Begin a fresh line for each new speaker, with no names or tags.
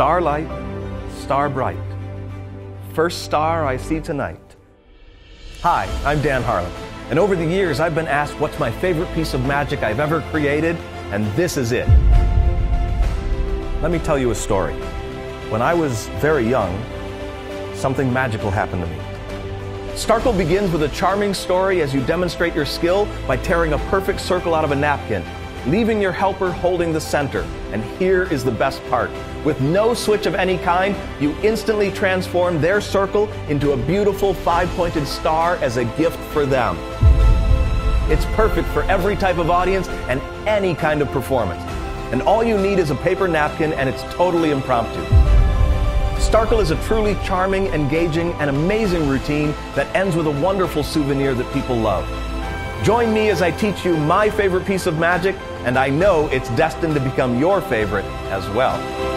Starlight, star bright, first star I see tonight. Hi, I'm Dan Harlan, and over the years I've been asked what's my favorite piece of magic I've ever created, and this is it. Let me tell you a story. When I was very young, something magical happened to me. Starkle begins with a charming story as you demonstrate your skill by tearing a perfect circle out of a napkin, leaving your helper holding the center. And here is the best part. With no switch of any kind, you instantly transform their circle into a beautiful five-pointed star as a gift for them. It's perfect for every type of audience and any kind of performance. And all you need is a paper napkin, and it's totally impromptu. Starkle is a truly charming, engaging, and amazing routine that ends with a wonderful souvenir that people love. Join me as I teach you my favorite piece of magic, and I know it's destined to become your favorite as well.